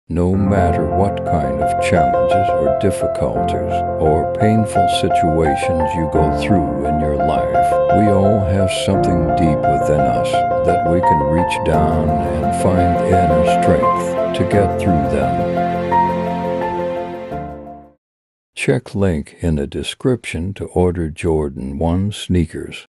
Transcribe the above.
No matter what kind of challenges or difficulties or painful situations you go through in your life, we all have something deep within us that we can reach down and find inner strength to get through them. Check link in the description to order Jordan 1 sneakers.